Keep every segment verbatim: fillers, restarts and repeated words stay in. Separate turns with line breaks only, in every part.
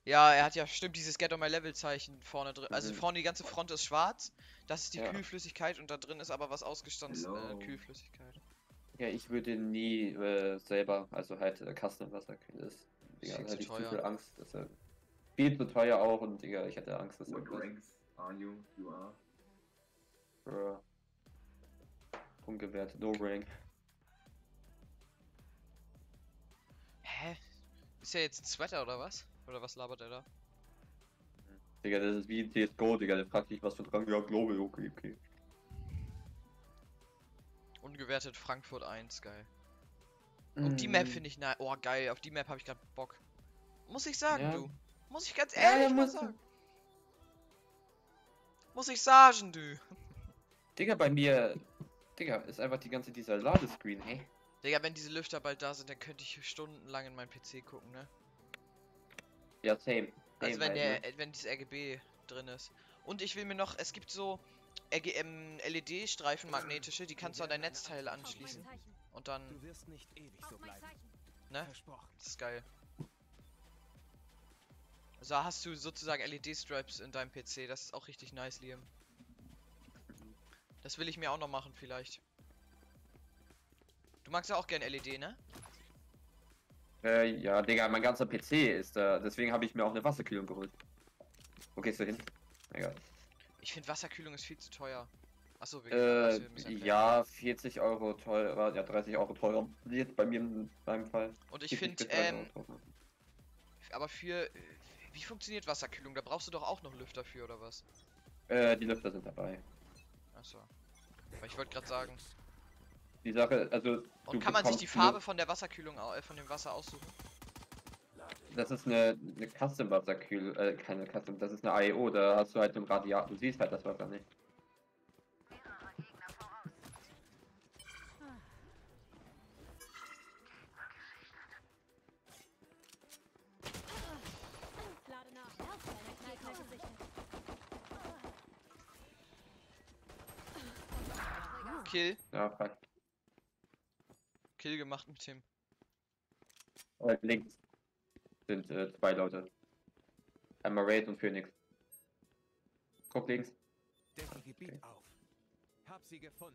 Ja, er hat ja, stimmt, dieses Get on my Level Zeichen vorne drin. Also
Mhm.
vorne die ganze Front ist schwarz. Das ist die
Ja.
Kühlflüssigkeit und da drin ist aber was ausgestanzene
Hello.
Kühlflüssigkeit.
Ja, ich würde nie äh, selber, also halt äh, Custom Wasser kühlen. Das, Digga,
Viel
da
zu
hätte ich zu
teuer.
viel Angst. Dass er viel zu teuer auch und Digga, ich hätte Angst, dass
What
irgendwas
ranks are you? You are?
äh, ungewertet, no rank.
Hä? Ist er jetzt ein Sweater oder was? Oder was labert er da?
Digga, das ist wie C S G O, Digga, der fragt dich was für Rang, ja, Global, okay, okay.
Ungewertet Frankfurt eins, geil. Und die Map finde ich nice. Oh, geil, auf die Map habe ich gerade Bock. Muss ich sagen,
Ja.
du. Muss ich ganz
Ja,
ehrlich
ja,
mal
musst du.
sagen. Muss ich sagen, du.
Digga, bei mir, Digga, ist einfach die ganze dieser Ladescreen, hey.
Digga, wenn diese Lüfter bald da sind, dann könnte ich stundenlang in meinen P C gucken, ne?
Ja, same. same
Also wenn
halt,
der,
ne?
äh, wenn dieses R G B drin ist. Und ich will mir noch, es gibt so R G M L E D-Streifen magnetische, die kannst du an dein Netzteil anschließen. Und dann,
Du wirst nicht ewig so bleiben.
ne?
Versprochen.
Das ist geil. Also hast du sozusagen L E D-Stripes in deinem P C, das ist auch richtig nice, Liam. Das will ich mir auch noch machen vielleicht. Du magst ja auch gern L E D, ne?
Äh, ja, Digga, mein ganzer P C ist da, deswegen habe ich mir auch eine Wasserkühlung geholt. Wo gehst du hin? Egal.
Ich finde Wasserkühlung ist viel zu teuer. Achso, wir
Äh,
wir müssen erklären.
ja, vierzig Euro teurer, ja, dreißig Euro teurer. Jetzt bei mir in meinem Fall.
Und ich
vierzig
finde,
bis dreißig Euro
ähm,
teurer.
aber für, äh, wie funktioniert Wasserkühlung? Da brauchst du doch auch noch Lüfter für, oder was?
Äh, die Lüfter sind dabei.
Achso. Aber ich wollte gerade sagen.
Die Sache, also.
Und
du
kann man sich
bekommst
die
nur-
Farbe von der Wasserkühlung, au- äh, von dem Wasser aussuchen?
Das ist eine, eine Custom Wasserkühl, äh, keine Custom, das ist eine A E O, da hast du halt so ein Radiator, du siehst halt das Wasser nicht.
Lade nach. Gegner gesichtet.
Kill.
Ja, fuck.
Kill gemacht mit Tim.
Äh, links sind äh, zwei Leute. Einmal Raid und Phoenix. Guck links.
Decke Gebiet
Okay.
auf. Hab sie gefunden.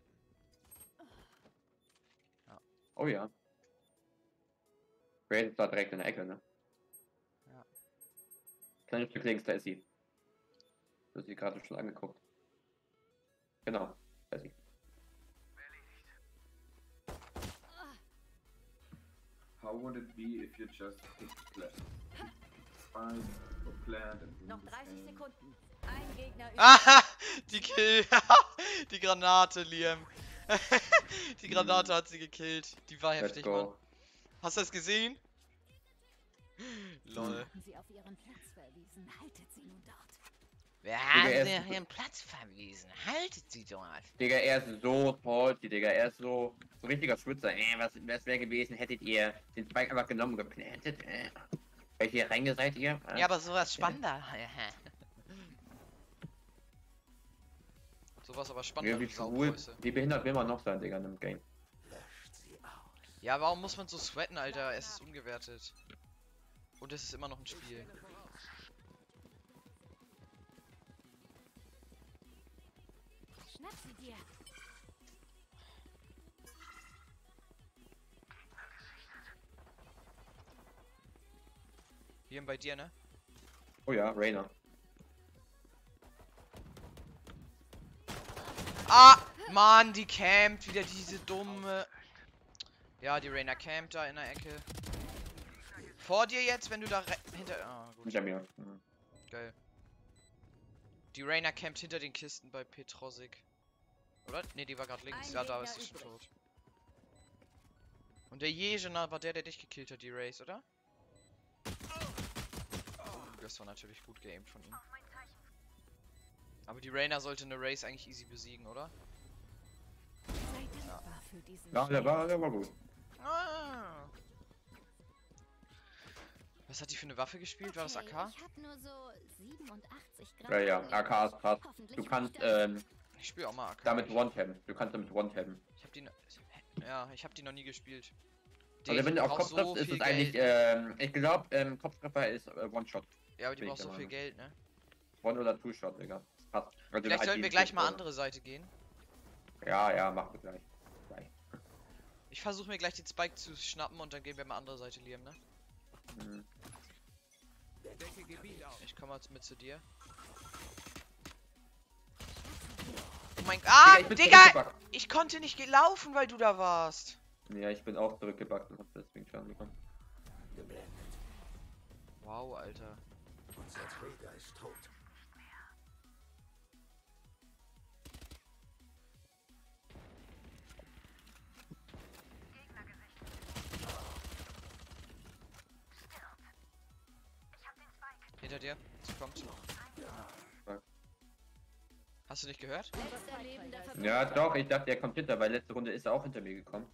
Oh ja. Raid ist da direkt in der Ecke, ne?
Ja.
Kleines Stück links, da ist sie. Du hast sie gerade schon angeguckt. Genau, da ist sie.
How would it be if you just picked pla- spice or plant and do
Noch
the
dreißig
same?
Sekunden. Ein Gegner übrig.
Aha! Die Kill. Die Granate, Liam. Die Granate hat sie gekillt. Die war
Let's
heftig, Mann.
go.
Hast du das gesehen? Lol.
Haben Sie auf Ihren Platz verwiesen. Haltet sie nun dort.
Wer
hat
hat
sie
sie
auf
auf ihren Platz verwiesen? Haltet sie dort.
Digga, er ist so salty, Digga. Er ist so, so richtiger Schwitzer. Äh, was, was wäre gewesen, hättet ihr den Spike einfach genommen und geplantet? Äh. Welche Ränge seid ihr? Äh?
Ja, aber sowas spannender. Sowas aber spannender.
wie,
wie
wie, cool,
Saugröße.
wie behindert will man noch sein, Digga, in einem Game?
Ja, warum muss man so sweaten, Alter? Es ist ungewertet. Und es ist immer noch ein Spiel.
Schnapp sie dir.
Hier bei dir, ne?
Oh ja, Rainer.
Ah! Mann, die campt wieder diese dumme. Ja, die Rainer campt da in der Ecke. Vor dir jetzt, wenn du da re- hinter. Ah, gut.
Hinter mir. Mhm.
Geil. Die Rainer campt hinter den Kisten bei Petrosik. Oder? Ne, die war gerade links.
Ein
Ja, da
Gegner
ist sie schon
übrig.
tot. Und der Jejena war der, der dich gekillt hat, die Race, oder? Oh, das war natürlich gut geaimt von ihm. Aber die Rainer sollte eine Race eigentlich easy besiegen, oder?
Sei dankbar für diesen
Ja, der war, der war gut.
Ah. Was hat die für eine Waffe gespielt? War das A K?
Ich hab nur so siebenundachtzig Gramm.
Ja, ja, A K ist krass.
Hoffentlich
Du kannst
reicht das.
ähm,
Ich spiele auch mal A K.
damit One-Tappen. Du kannst damit One-Tappen.
Ich hab die. no- Ja, ich hab die noch nie gespielt.
Also wenn du auf
brauch
Kopf triffst, ist
viel
es eigentlich,
Geld.
ähm, ich glaube, ähm, Kopftreffer ist äh, One-Shot.
Ja, aber die
Bin ich
braucht
der
so viel
Meinung.
Geld, ne?
One oder Two Shot, Digga. Passt. Also
Vielleicht
halt
sollten wir
jeden
gleich mal
Schuss,
andere Seite gehen.
Ja, ja, machen wir gleich. Gleich.
Ich versuche mir gleich den Spike zu schnappen und dann gehen wir mal andere Seite, Liam, ne?
Mhm.
Decke Gebiet auf.
Ich komme jetzt mit zu dir. Oh mein Gott. Ah,
ich bin
Digga!
zurückgebackt.
Ich konnte nicht gelaufen, weil du da warst.
Ja, ich bin auch zurückgebackt und hab deswegen Schaden bekommen.
Wow, Alter.
Unser Träger ist tot.
Hinter dir. Sie kommt.
Fuck.
Hast du nicht gehört?
Letzter lebender Verbündeter.
Ja, doch, ich dachte, er kommt hinter, weil letzte Runde ist er auch hinter mir gekommen.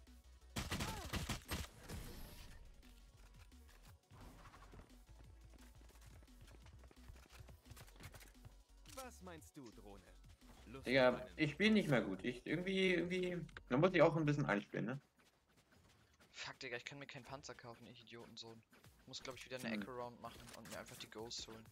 Was meinst du, Drohne? Lust
Digga,
auf einen-
ich spiele nicht mehr gut. Ich irgendwie, irgendwie. Da muss ich auch ein bisschen einspielen, ne?
Fuck, Digga, ich kann mir keinen Panzer kaufen, ich Idiotensohn. Ich muss, glaube ich, wieder eine
Hm.
Echo Round machen und mir einfach die Ghost holen.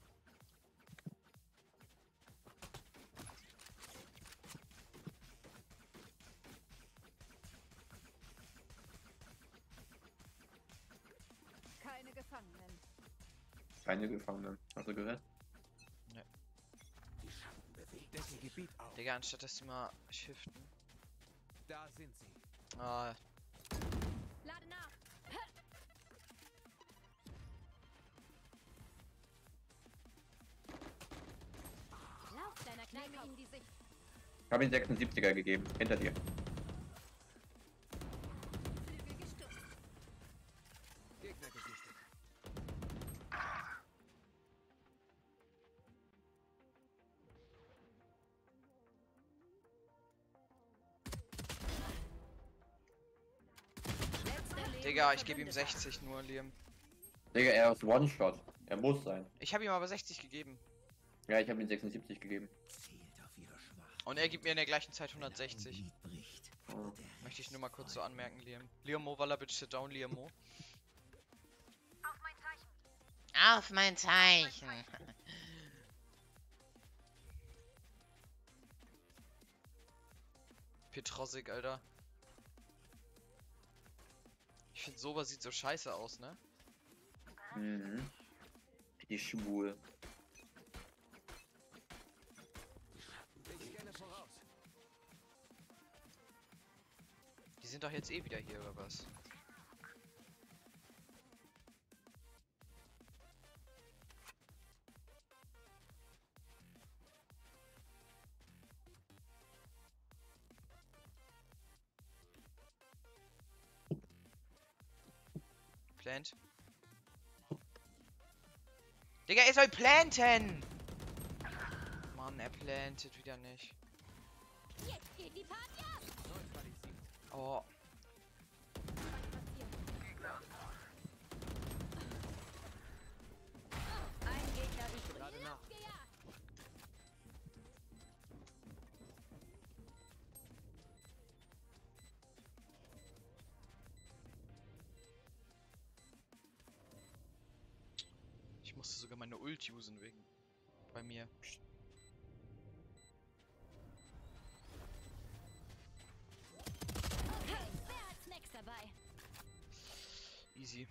Keine Gefangenen.
Keine Gefangenen. Hast du gehört?
Die Schatten bewegen
Decke
sich.
Gebiet auf.
Digga, anstatt dass die mal shiften.
Da sind sie.
Ah,
Lade nach. Lauf, kleiner Knallkopf. Ihm die Sicht.
Ich habe ihm sechsundsiebziger gegeben. Hinter dir.
Flügel gestürzt.
Gegner gesichtet.
Letzter lebender
Digga, ich gebe ihm
Verbündeter.
sechzig nur, Liam.
Digga, er ist One-Shot. Er muss sein.
Ich habe ihm aber sechzig gegeben.
Ja, ich habe ihm sechsundsiebzig gegeben.
Zielt auf ihre Schwach.
Und er gibt mir in der gleichen Zeit
Wenn ein
hundertsechzig.
Glied bricht,
Oh.
der
Möchte ich
Rest
nur mal kurz so
folgt.
anmerken, Liam. Liamo, Walla, bitch, sit down, Liamo. Auf mein Zeichen. Petrosik, Alter. Ich finde, sowas sieht so scheiße aus, ne?
Mhm. Die schwul.
Ich scanne voraus.
Die sind doch jetzt eh wieder hier, oder was? Plant. Digga, er soll planten! Mann, er plantet wieder nicht.
Jetzt geht die Party ab.
Neutralisiert.
Oh,
Ein Gegner übrig.
Lade nach.
Gejagt.
ich musste sogar meine Ult usen wegen. Bei mir.
Hey, wer hat Snacks dabei?
Easy.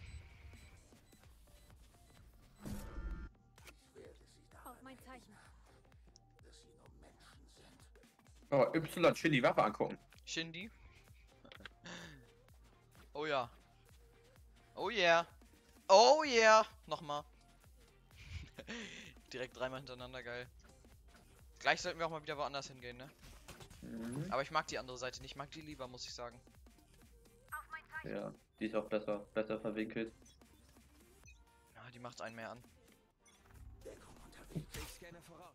Ich werde sie daran
Auf mein Zeichen.
erinnern, dass sie nur Menschen sind.
Oh, Y chill die Waffe angucken.
Shindy. Oh ja. Oh yeah. Oh yeah. Nochmal. Direkt dreimal hintereinander, geil. Gleich sollten wir auch mal wieder woanders hingehen, ne?
Mhm.
Aber ich mag die andere Seite nicht. Ich mag die lieber, muss ich sagen.
Ja, die ist auch besser, besser verwinkelt.
Ja, die macht einen mehr an.
Deckung unterwegs.
Ich scanne voraus.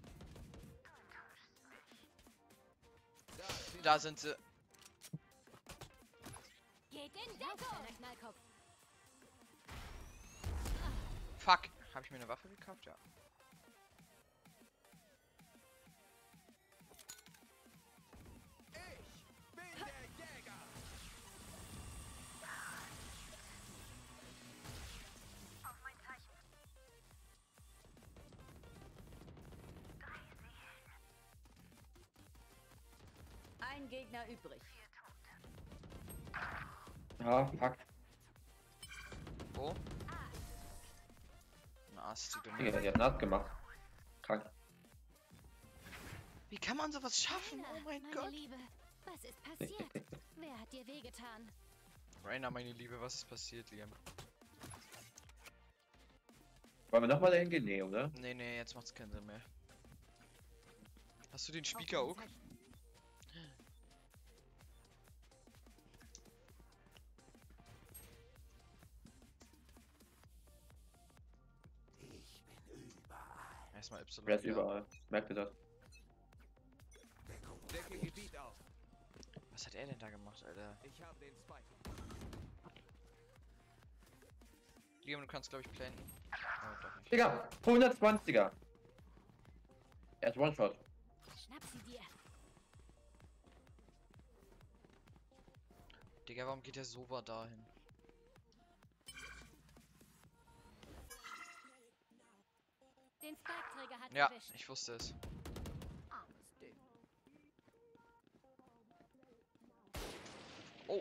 Da sind
Da sind sie.
Geht in Deckung. Kleiner Knallkopf.
Fuck. Habe ich mir eine Waffe gekauft? Ja.
Ich bin der Jäger.
ein Gegner übrig.
Ja, fuck.
Wo? Na, ist die dumme.
Digga, die hat nass gemacht. Krank.
Wie kann man sowas schaffen?
Rainer,
Oh mein
meine
Gott.
Liebe, was ist passiert? Wer hat dir wehgetan?
Rainer, meine Liebe, was ist passiert, Liam?
Wollen wir nochmal dahin gehen? Nee, oder?
Nee, nee, jetzt macht's keinen Sinn mehr. Hast du den Speaker auch? Erstmal Y.
Wer ist
ja.
überall? Merkt ihr das?
Decke Gebiet auf.
Was hat er denn da gemacht, Alter?
Ich habe den Spike.
Liam, du kannst, glaube ich, planten. Oh, doch nicht.
Digga, hundertzwanziger. Er ist One-Shot.
Schnapp sie dir.
Digga, warum geht der Soba dahin?
Den Spike-Träger hat
Ja,
erwischt.
ich wusste es.
Armes Ding.
Oh,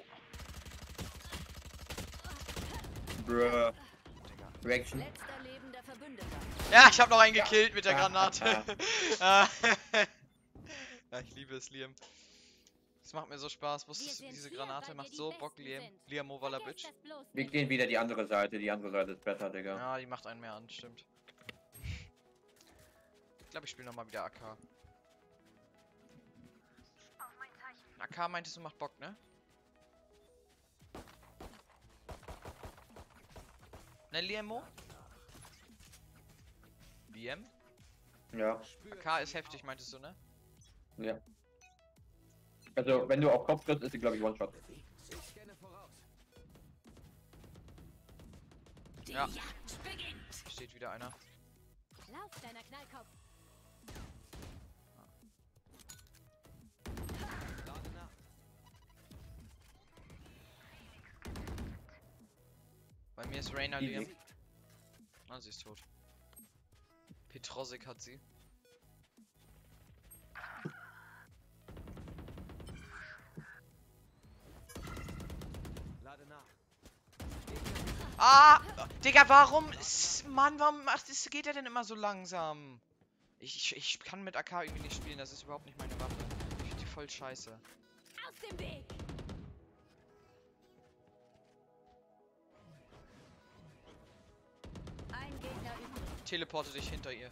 Bruh.
Digga.
Reaction.
Letzter lebender Verbündeter.
Ja, ich habe noch einen gekillt mit der
Ja.
Granate. Ah. Ja, ich liebe es, Liam. Es macht mir so Spaß. Wusstest du,
Wir sind
diese
hier,
Granate
weil
macht
wir die
so
Besten
Bock, Liam.
sind.
Liam Movala
Vergesst
Bitch.
das bloß
Wir
nicht.
gehen wieder die andere Seite. Die andere Seite ist besser, Digga.
Ja, die macht einen mehr an, stimmt. Ich glaube, ich spiele nochmal wieder A K. A K meintest du, macht Bock, ne? Ne, Liamo? Liam?
Ja,
A K ist heftig, meintest du, ne?
ja. Also, wenn du auf Kopf trittst, ist sie, glaube ich, One-Shot.
Ich scanne voraus.
Ja. Steht wieder einer.
Lauf, deiner Knallkopf.
Lade nach.
Bei mir ist Rainer,
Easy.
Liam. Ah, sie ist tot. Petrosik hat sie.
Lade nach.
Ah! Digga, warum? S- Mann, warum macht es, geht er denn immer so langsam? Ich, ich, ich kann mit A K irgendwie nicht spielen, das ist überhaupt nicht meine Waffe. Ich finde die voll scheiße.
Aus dem Weg. Ein Gegner übrig.
Teleporte dich hinter ihr.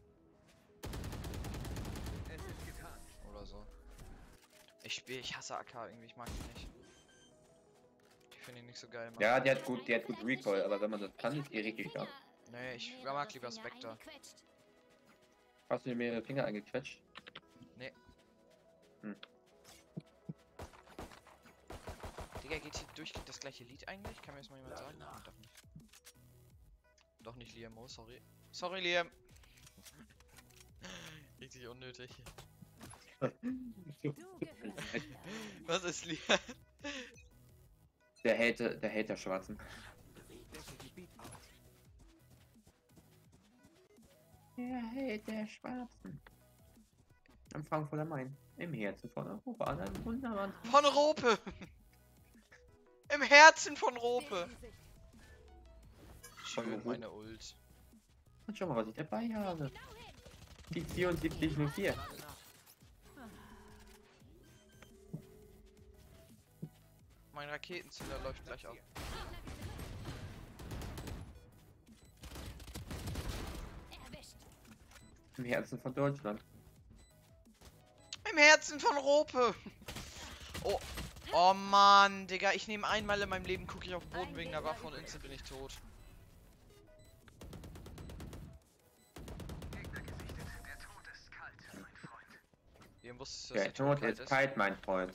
Es ist getan.
Oder so. Ich spiele, ich hasse A K irgendwie, ich mag die nicht. Ich finde die nicht so geil, Mann.
Ja, die hat gut, die hat gut Recoil, aber wenn man das kann, ist die richtig stark.
Nee, ich mag lieber Spectre.
Eingequetscht.
Hast du dir mehrere Finger eingequetscht?
Digga, geht hier durchgehend das gleiche Lied eigentlich? Kann mir das mal jemand sagen? Nein, doch nicht. Doch nicht Liam, oh, sorry. Sorry, Liam. Richtig unnötig.
Du gehörst.
Was ist Liam?
Der Hater, der Hater Schwarzen.
Decke Gebiet auf.
Der Hater Schwarzen. Am Frankfurter Main. Im Herzen von Europa. An einem wunderbaren.
Von Rope! Im Herzen von Rope!
Sicht.
Schön,
Rope?
meine Ult.
Und schau mal, was ich dabei habe.
Genau hin.
Die vierundsiebzig null vier.
Lade nach.
Mein Raketenzünder läuft gleich auf.
Erwischt.
Im Herzen von Deutschland.
Im Herzen von Rope! Oh. Oh Mann, Digga, ich nehme einmal in meinem Leben, gucke ich auf den Boden wegen der Waffe und instant bin ich tot. Ihr wusstet, dass
Der
der Tod
Tod
kalt
ist kalt, mein Freund.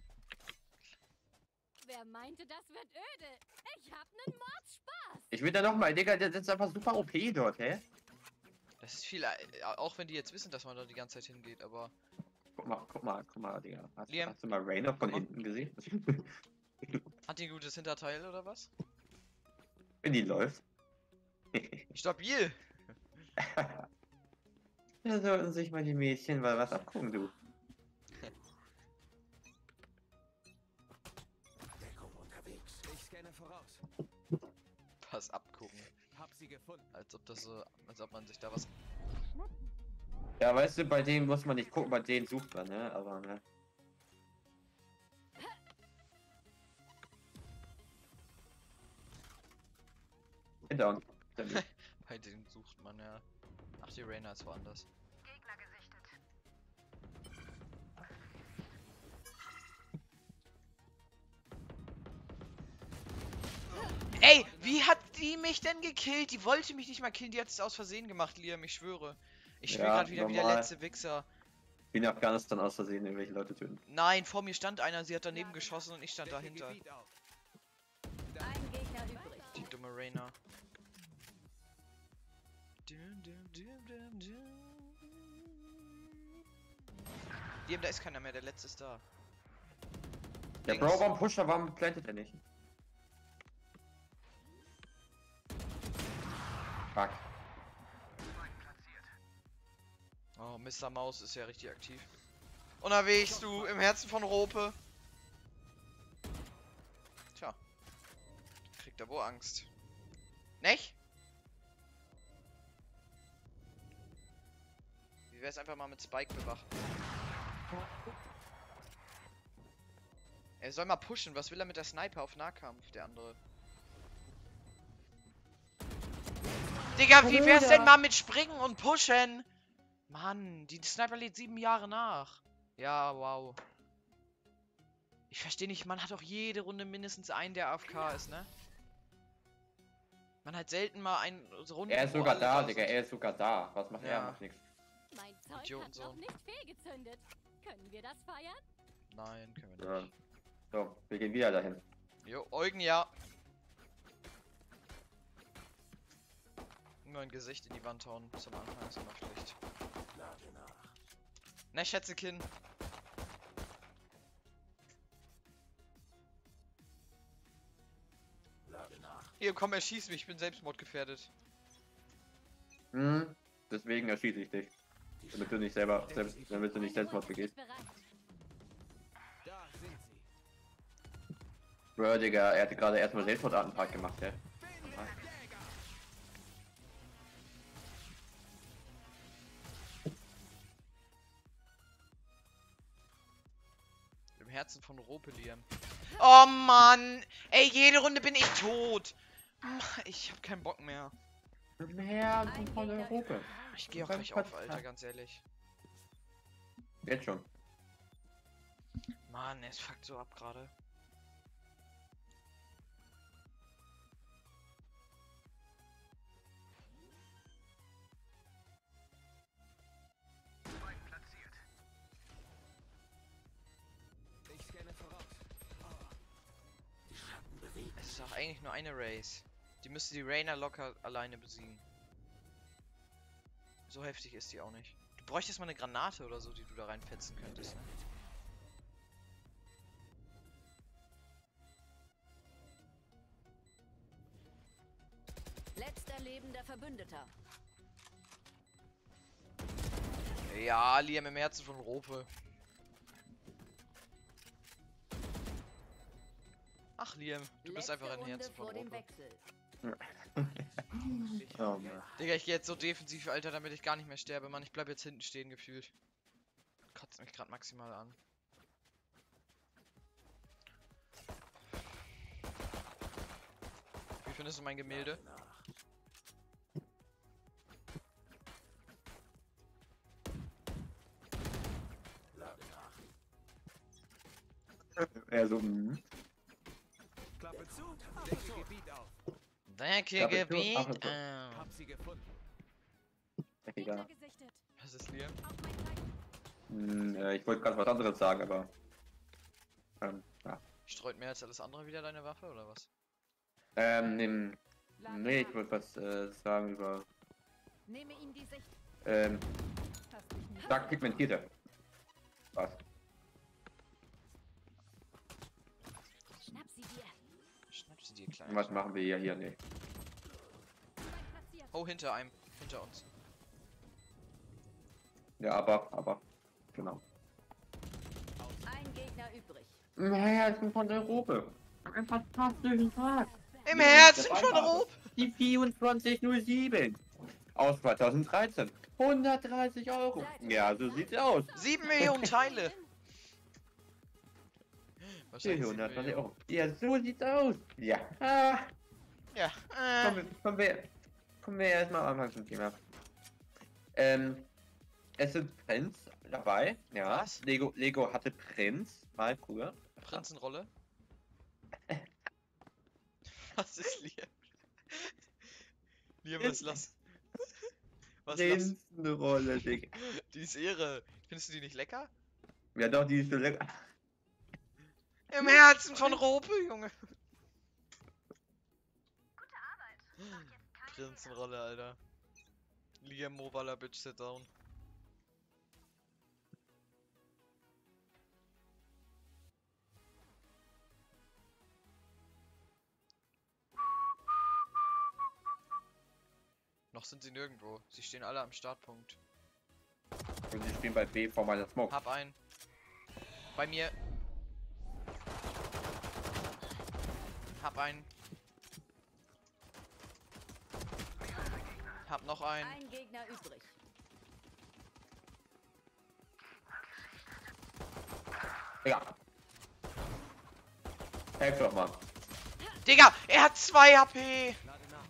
Wer meinte, das wird öde? Ich hab nen Mordspaß.
Ich will da nochmal, Digga, das ist einfach super O P dort, hä?
Das ist viel, äh, auch wenn die jetzt wissen, dass man da die ganze Zeit hingeht, aber...
Guck mal, guck mal, guck mal, Digga. Hast,
Liam.
hast du mal Rainer von
Guck mal.
hinten gesehen?
Hat die ein gutes Hinterteil oder was?
Wenn die läuft.
Stabil!
Da sollten sich mal die Mädchen mal was abgucken, du.
voraus.
Was abgucken.
Hab sie gefunden.
Als ob das so, als ob man sich da was.
Ja, weißt du, bei denen muss man nicht gucken, bei denen sucht man, ne? Aber, ne? Hinter uns.
Bei denen sucht man ja. Ach, die Reyna ist woanders. Ey, wie hat die mich denn gekillt? Die wollte mich nicht mal killen, die hat es aus Versehen gemacht, Liam, ich schwöre. Ich spiele
Ja,
gerade wieder wie der
normal.
letzte Wichser.
Wie in Afghanistan aus Versehen irgendwelche Leute töten.
Nein, vor mir stand einer, sie hat daneben geschossen und ich stand
Decke
dahinter.
Gebiet auf.
Ein Gegner übrig.
Die dumme Reyna. Dum, dum, dum, dum, dum. Liam, da ist keiner mehr, der letzte ist da.
Der
Links.
Bro, warum pusht er, warum plantet er nicht? Fuck.
Oh, Mister Maus ist ja richtig aktiv. Unterwegs, du, im Herzen von Rope. Tja. Kriegt er wohl Angst. Nicht? Wie wär's einfach mal mit Spike bewachen? Er soll mal pushen. Was will er mit der Sniper auf Nahkampf, der andere? Digga, wie wär's denn mal mit Springen und Pushen? Mann, die Sniper lädt sieben Jahre nach. Ja, wow. Ich verstehe nicht, man hat doch jede Runde mindestens einen, der A F K ist, ne? Man hat selten mal einen Runde.
Er ist
wo
sogar
alle
da,
sind.
Digga, er ist sogar da. Was macht er?
Ja.
Macht nichts.
Mein Zeug hat
Idiotensohn.
noch nicht fehlgezündet. Können wir das feiern?
Nein, können wir
Ja.
nicht.
So, wir gehen wieder dahin.
Jo, Eugen, ja. Nur ein Gesicht in die Wand hauen zum Anfang ist immer schlecht.
Lage nach.
Ne, Schätzekin.
Lage nach.
Hier, komm, erschieß mich, ich bin selbstmordgefährdet.
Hm, deswegen erschieße ich dich. Damit du nicht selber, selbst, damit du nicht Selbstmord begehst.
Bereit.
Da sind sie.
Bro, Digga, er hatte gerade erstmal Selbstmordattentat gemacht, ja.
Im Herzen von Rope, Liam. Oh Mann! Ey, jede Runde bin ich tot! Mann, ich hab keinen Bock mehr.
Mehr von Europa.
Ich gehe auch gleich auf, Alter, ganz ehrlich.
Jetzt schon.
Mann, es fuckt so ab gerade.
Ich scanne voraus.
Die Schatten bewegen.
Es ist doch eigentlich nur eine Race. Die müsste die Reyna locker alleine besiegen. So heftig ist die auch nicht. Du bräuchtest mal eine Granate oder so, die du da reinfetzen könntest, ne?
Letzter lebender Verbündeter.
Ja, Liam im Herzen von Rope. Ach, Liam, du bist
Letzte
einfach ein
Runde
Herzen von
vor dem
Rope.
Wechsel.
Oh Mann.
Digga, ich gehe jetzt so defensiv, Alter, damit ich gar nicht mehr sterbe, Mann. Ich bleib jetzt hinten stehen, gefühlt. Kotzt mich gerade maximal an. Wie findest du mein Gemälde?
Lage nach.
Er so, hm.
Klappe zu. Decke Gebiet auf.
Danke,
Ja, bitte,
Gebiet.
ach, bitte.
Ah.
Hab sie gefunden.
Egal.
gesichtet.
Was ist Liam?
Auf mein Seiten.
Hm, äh, ich wollte gerade was anderes sagen, aber. Ähm, ja.
Streut mehr als alles andere wieder deine Waffe, oder was?
Ähm, nimm.
Lage
Nee, ich
nach.
wollte was äh, sagen über.
Nehme ihm die Sicht.
Ähm,
Hast mich nicht.
stark pigmentierte. Was?
Schnapp sie dir.
Schnapp sie dir, klein.
Was machen wir hier? Hier, nee.
Spike platziert.
Oh, hinter einem. Hinter uns.
Ja, aber, aber. Genau.
Ein Gegner übrig.
Naja, ich bin von Europa. Einen fantastischen Tag.
Im
Ja,
Herzen
der
von
Beigabe.
Rob.
Die vierundzwanzig null sieben. Aus zweitausenddreizehn. hundertdreißig Euro. Ja, so sieht's aus.
Sieben Millionen Teile. Wahrscheinlich sieben
vierhundertzwanzig
Millionen.
Euro. Ja, so sieht's aus. Ja. Ah,
Ja. Äh.
kommen, wir- kommen wir, kommen wir erstmal am Anfang zum Thema. Ähm, es sind Prints dabei. Ja.
Was?
Lego, Lego hatte Prints mal früher.
Prinzenrolle. Was ist Liam? Liam, was lass? Was lass?
Prinzenrolle, Digga.
Die ist Ehre. Findest du die nicht lecker?
Ja doch, die ist so lecker.
Im Herzen von Rope, Junge. Prinzenrolle, Alter. Liam Movala, bitch, sit down. Noch sind sie nirgendwo. Sie stehen alle am Startpunkt.
Und sie stehen bei B vor meiner Smoke.
Hab einen. Bei mir. Hab einen. Hab noch einen.
Ein Gegner übrig.
Ja. Helf doch mal.
Digga, er hat zwei H P.
Lade nach.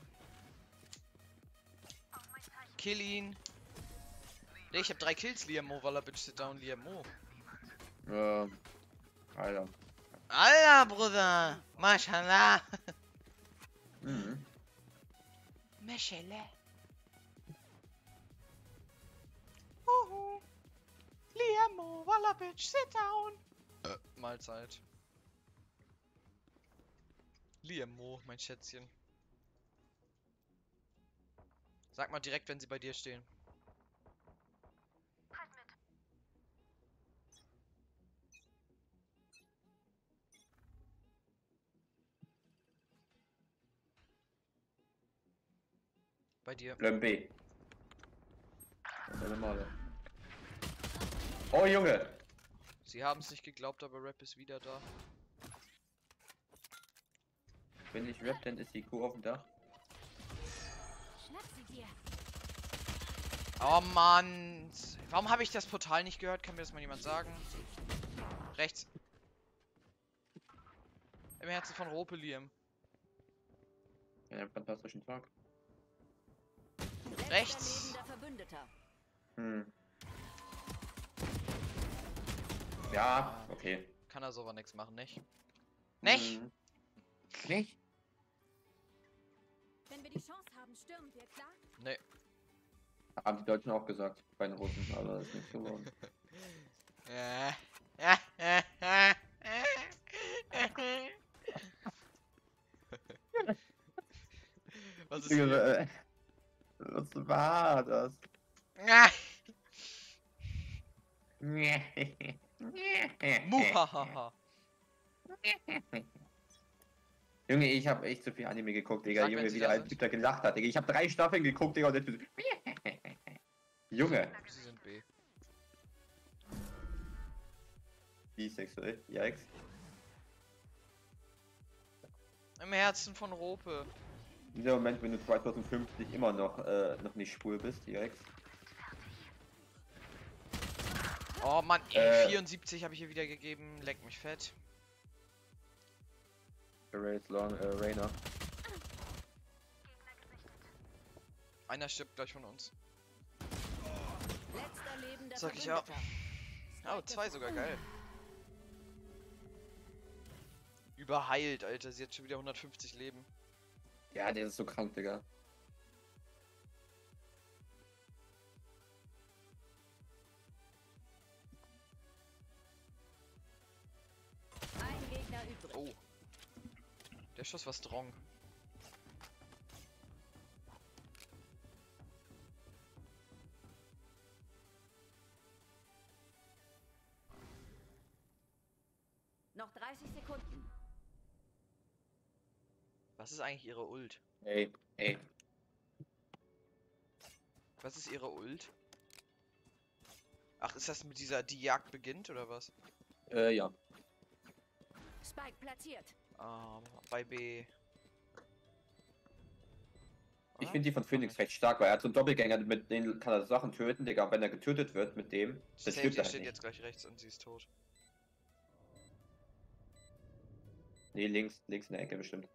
Kill ihn. Nee, ich hab drei Kills, Liam Mo, weil er bitch sit down, Liam Mo.
Ähm. Alter.
Alter, Bruder. Mashallah.
Mhm.
Mashallah. Uhu. Liam Mo, weil er bitch sit down. Äh, Mahlzeit. Liam Mo, mein Schätzchen. Sag mal direkt, wenn sie bei dir stehen. Bei dir.
Bleiben B. Oh Junge!
Sie haben es nicht geglaubt, aber Rap ist wieder da.
Wenn ich rap, dann ist die Kuh auf dem Dach.
Schnapp sie dir.
Oh Mann. Warum habe ich das Portal nicht gehört? Kann mir das mal jemand sagen? Rechts. Im Herzen von Rope, Liam.
Ja, einen fantastischen Tag.
Letzter
Rechts.
lebender Verbündeter.
Hm. Ja, okay.
Kann er so aber nichts machen, nicht? Nicht?
Hm. Nicht?
Wenn wir die Chance haben, stürmen wir, klar?
Nee.
Haben die Deutschen auch gesagt, bei den Russen, aber das ist nicht geworden.
Äh. Äh, äh, äh, äh. Was ist hier?
Äh, Was war das?
Ah. Muhahaha.
Junge, ich habe echt zu viel Anime geguckt, Digga.
Sag, wenn
Junge,
sie
wie
da
der
sind.
Typ da gelacht hat, Digga. Ich habe drei Staffeln geguckt, Digga, und jetzt bist du... Junge.
Sie sind B.
Bisexuell, yikes.
Im Herzen von Rope.
Dieser Moment, wenn du zweitausendfünfzig immer noch, äh, noch nicht schwul bist, yikes.
Oh Mann, ey,
Äh.
vierundsiebzig habe ich hier wieder gegeben. Leck mich fett.
Race long, äh, Rainer.
Einer stirbt gleich von uns.
Letzter lebender
Sag ich auch.
Verbündeter.
Oh, zwei sogar, geil. Überheilt, Alter. Sie hat schon wieder hundertfünfzig Leben.
Ja, der ist so krank, Digga.
Ein Gegner übrig.
Oh. Der Schuss war strong.
Noch dreißig Sekunden.
Was ist eigentlich ihre Ult?
Ey, ey.
Was ist ihre Ult? Ach, ist das mit dieser, die Jagd beginnt, oder was?
Äh, ja.
Spike platziert.
Ähm, bei B.
Ich finde die von Phoenix recht stark, weil er hat so einen Doppelgänger, mit denen kann er Sachen töten, Digga. Und wenn er getötet wird mit dem, das
Safe,
stimmt
der
halt
steht
nicht.
jetzt gleich rechts und sie ist tot.
Nee, links, links in der Ecke bestimmt.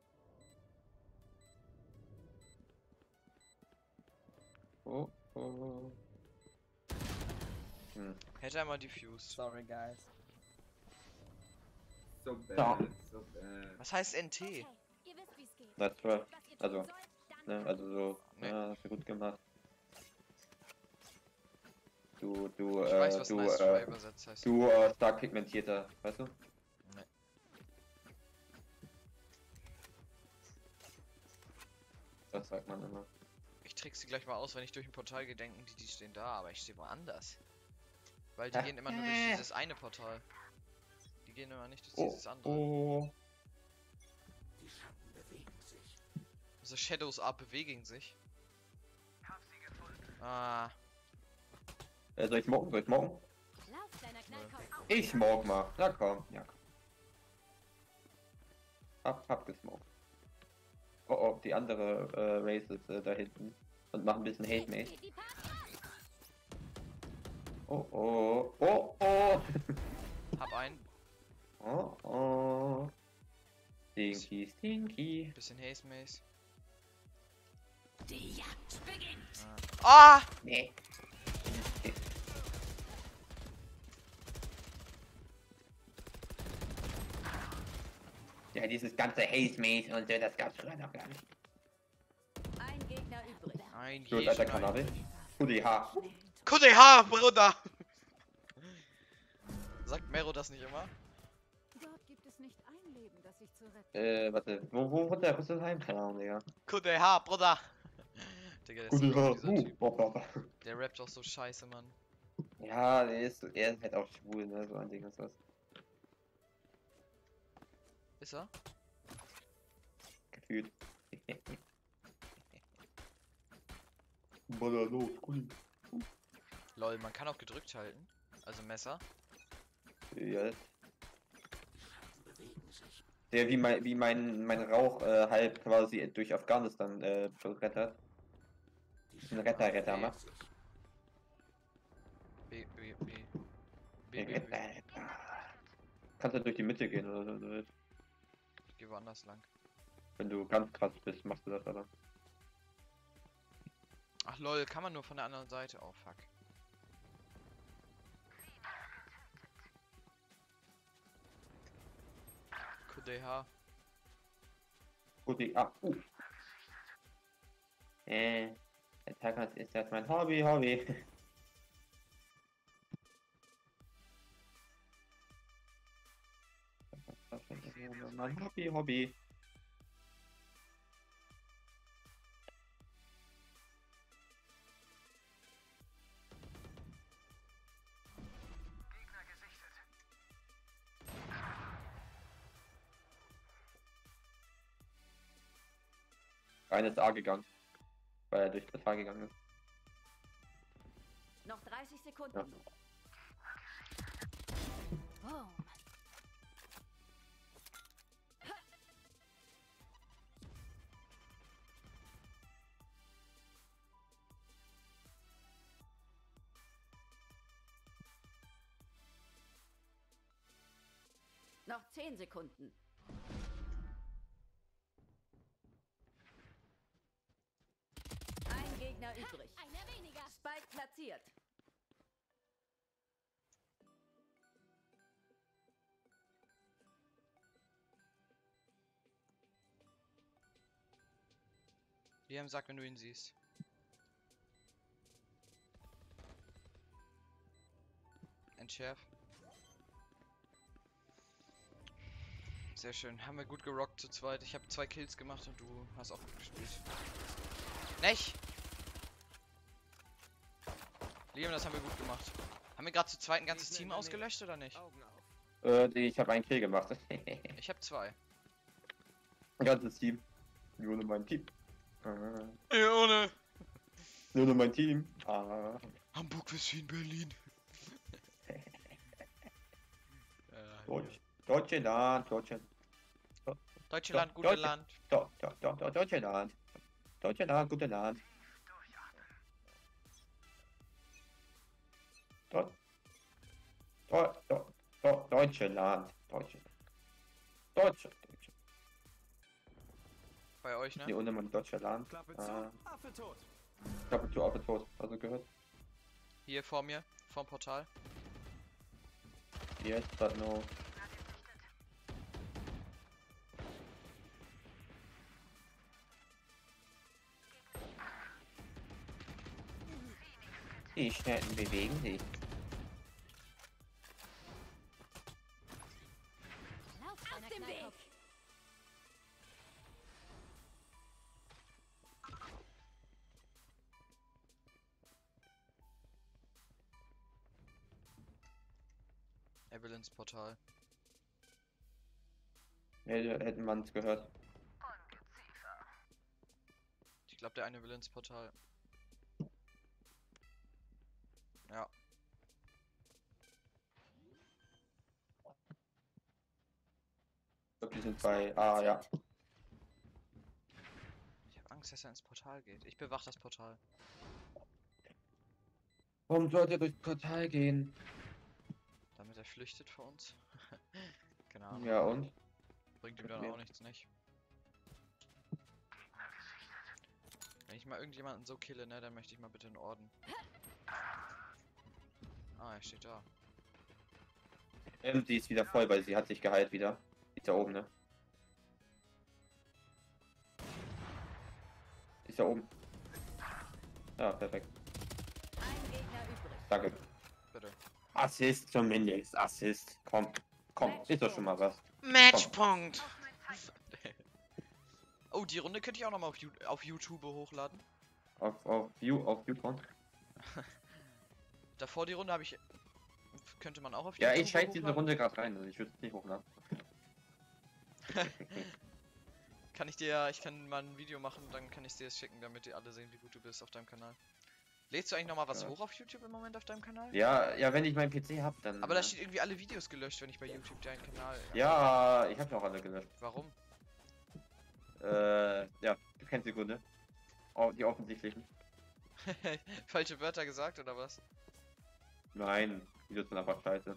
Oh, oh. Hm.
Hätte einmal diffused.
Sorry, guys.
So bad,
Ja.
so bad.
Was heißt N T?
Okay, ihr wisst, wie's geht.
Das war,
Was ihr tun
also,
sollt, dann
ne, also so,
Nee.
ja, hast du gut gemacht. Du, du,
Ich
äh,
weiß, was
du,
nice try
äh,
übersetzt heißt.
du, äh, stark pigmentierter, weißt du?
Nee.
Das sagt man immer.
Ich trick sie gleich mal aus, wenn ich durch ein Portal gehe, denken die, die stehen da, aber ich stehe woanders. Weil die
Ach,
gehen immer nur durch
äh.
dieses eine Portal. Die gehen immer nicht durch
Oh,
dieses andere.
oh.
Die Schatten bewegen sich.
The Shadows are bewegen sich. Ah,
Äh, soll ich smoken? Soll ich smoken?
lauf, kleiner Knallkopf.
Ich smoke mal. Na komm, ja. Komm. Hab, hab gesmoked. Oh, oh, die andere äh, Race ist äh, da hinten. Und macht ein bisschen Hate,
Jetzt
mate.
geht die Party los.
Oh, oh, oh, oh.
hab einen.
Oh, oh. Stinky, stinky.
Bisschen Haze Maze.
Die Jagd beginnt.
Ah!
Nee. Ja, dieses ganze Haze Maze und so, das gab's früher noch gar nicht.
Ein Gegner übrig.
Ein
Gut, alter
Gegner.
Kanal. Udi H.
K D H, Bruder! Sagt Mero das nicht immer?
Dort gibt es nicht ein Leben, das sich zu retten.
Äh, warte, wo, wo wird der Rüsselheim? Keine Ahnung, Digga.
K D H, Bruder! Digga, der ist
Udi
so
H.
dieser
Uh,
Typ.
boah, boah, boah.
Der rappt auch so scheiße, Mann.
Ja, der ist, er ist halt auch schwul, ne, so ein Ding ist das.
Ist er?
Gefühlt. Baller los, Uli.
Lol, man kann auch gedrückt halten. Also Messer.
Ja. Der wie mein, wie mein, mein Rauch äh, halb quasi durch Afghanistan äh, rettert. Ein Retter, Retter
Okay.
macht.
B, B, B. B, B,
Retter,
B.
Retter. Kannst du durch die Mitte gehen oder so.
Ich geh woanders lang.
Wenn du ganz krass bist, machst du das aber.
Ach lol, kann man nur von der anderen Seite. Oh fuck. Q D H.
Gut, die. Ah, uh. Äh. Attackers ist das mein Hobby, Hobby. Mein Hobby, Hobby. Einer ist A gegangen, weil er durch das A gegangen ist.
Noch dreißig Sekunden.
Ja.
Boom. Noch zehn Sekunden. Ein Gegner übrig.
Einer weniger.
Spike platziert.
Liam, sag, wenn du ihn siehst. Entschärf. Sehr schön. Haben wir gut gerockt zu zweit. Ich habe zwei Kills gemacht und du hast auch gut gespielt. Nicht! Liam, das haben wir gut gemacht. Haben wir gerade zu zweit ein ganzes Team ausgelöscht oder nicht?
Augen auf.
Äh, die- ich habe einen Kill gemacht.
Ich habe zwei.
Ein ganzes Team. Nur nur mein Team. Ah.
Ja, ohne.
Nur nur mein Team. Ah.
Hamburg bis Wien, Berlin.
Deutsch. Deutschland, Deutschland.
Deutschland,
Doch,
gute
Deutsche-
Land.
Doch, doch, doch, doch, Deutschland. Deutschland, gute Land. Dort. Dort, dort, dort, Deutschland. Deutschland. Deutschland. Deutschland.
Bei euch, ne?
Hier unten mal Deutschland.
Klappe zu,
Ah,
Affe tot.
Klappe zu, Affe tot. Hast du gehört?
Hier vor mir, vorm Portal.
Hier ist das noch. Die Schnellen bewegen sich.
Lauf aus dem Weg!
Er will ins Portal.
Nee, da hätten man es gehört.
Ich glaube, der eine will ins Portal. Ja.
Ich glaube, die sind bei. Ah, ja.
Ich habe Angst, dass er ins Portal geht. Ich bewach das Portal.
Warum sollte er durchs Portal gehen?
Damit er flüchtet vor uns. Keine Ahnung.
Ja, und?
Bringt ihm
mit
dann
mir.
auch nichts, nicht? Wenn ich mal irgendjemanden so kille, ne, dann möchte ich mal bitte einen Orden. Ah, er steht da.
Ähm, die ist wieder voll, weil sie hat sich geheilt wieder. Die ist da oben, ne? Die ist da oben. Ja, perfekt.
Ein Gegner übrig.
Danke.
Bitte.
Assist zumindest. Assist. Komm. Komm, ist doch schon mal was.
Matchpunkt! Oh, die Runde könnte ich auch nochmal auf, You- auf YouTube hochladen.
Auf, auf View, auf Viewcount.
Davor die Runde habe ich. Könnte man auch auf
Ja,
YouTube
ich schalte diese
hochladen.
Runde gerade rein. Also ich würde es nicht hochladen.
Kann ich dir, ich kann mal ein Video machen, dann kann ich dir das schicken, damit die alle sehen, wie gut du bist auf deinem Kanal. Lädst du eigentlich nochmal was
Ja.
hoch auf YouTube im Moment auf deinem Kanal?
Ja, ja, wenn ich meinen P C hab, dann.
Aber da
äh,
steht irgendwie alle Videos gelöscht, wenn ich bei YouTube deinen Kanal.
Ja, ich hab ja auch alle gelöscht.
Warum?
Äh, ja, du kennst die Gründe. Oh, die offensichtlichen.
Falsche Wörter gesagt oder was?
Nein, Videos sind einfach scheiße.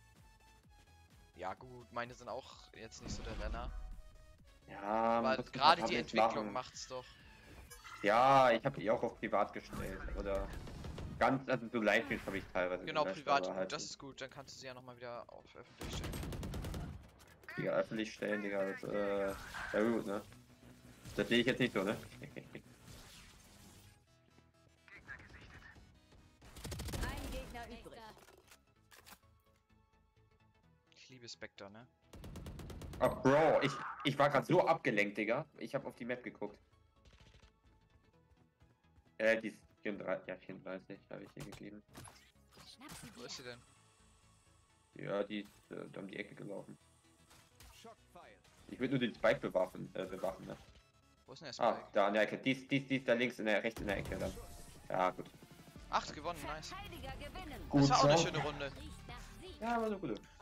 Ja gut, meine sind auch jetzt nicht so der Renner.
Ja,
Aber
muss
gerade
man
die
halt
Entwicklung
machen.
macht's doch.
Ja, ich habe die auch auf privat gestellt. Oder ganz, also so Livestreams habe ich teilweise
Genau,
gelöscht,
privat,
aber halt
das ist gut, dann kannst du sie ja nochmal wieder auf öffentlich stellen.
Digga, öffentlich stellen, Digga, das, äh, ja gut, ne? Das sehe ich jetzt nicht so, ne?
Ein Gegner übrig.
Ich liebe Spectre, ne?
Ach, Bro, ich, ich war gerade so abgelenkt, Digga. Ich habe auf die Map geguckt. Äh, die ist vierunddreißig, ja, vierunddreißig habe ich hier gegeben.
Schnapp sie
Wo
dir.
ist sie denn?
Ja, die ist äh, da um die Ecke gelaufen.
Schockpfeil.
Ich würde nur den Spike bewaffen, äh, bewachen, ne?
Wo ist denn der
Ah,
Spike?
da an der Ecke. Die ist, die ist, die ist da links in der, rechts in der Ecke dann. Ja, gut.
Acht gewonnen, nice.
Verteidiger gewinnen.
Gut,
Das war auch eine
so.
schöne Runde.
Riecht nach Sieg.
Ja, war so gut.